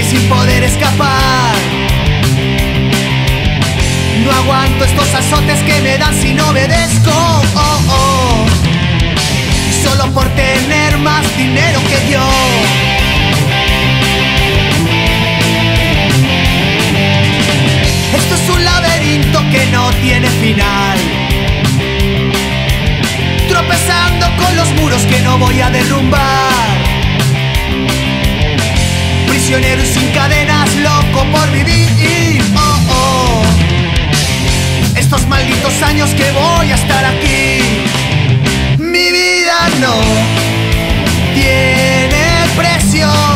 sin poder escapar. No aguanto estos azotes que me dan si no obedezco. Oh, oh. Solo por tener más dinero que yo. Esto es un laberinto que no tiene final, tropezando con los muros que no voy a derrumbar. Prisionero y sin cadenas, loco por vivir. Oh, oh. Estos malditos años que voy a estar aquí, mi vida no tiene precio.